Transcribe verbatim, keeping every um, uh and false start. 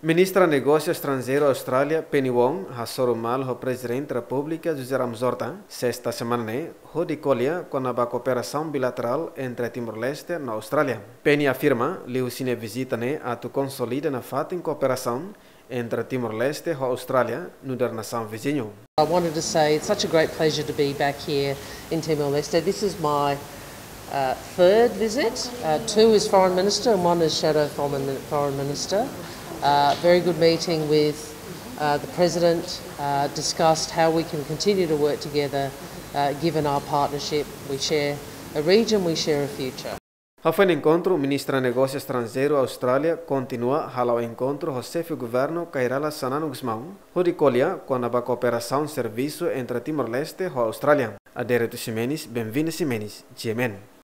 Ministra Negócio Estrangeiro Austrália, Penny Wong, hasoro mal o Presidente da República, José Ramos Horta, sexta semana né, de colha com a cooperação bilateral entre Timor Leste na Austrália. Penny afirma, liu sine visita né, a tu consolida nafatin cooperação entre Timor Leste e Austrália, no da nação vizinho. I wanted to say it's such a great pleasure to be back here in Timor Leste. This is my uh, third visit. Uh, two as Foreign Minister and one as Shadow Foreign, foreign Minister. Uh, very good meeting with uh, the President, uh, discussed how we can continue to work together uh, given our partnership. We share a region, we share a future. Ao encontro, o Ministro de Negócio Estrangeiro Austrália continua ao encontro o chefe do governo Kairala Sananu Gusmão, onde colha com a cooperação serviço entre Timor Leste e Austrália. Adere tu Ximenes, bem-vindo Ximenes, G M N.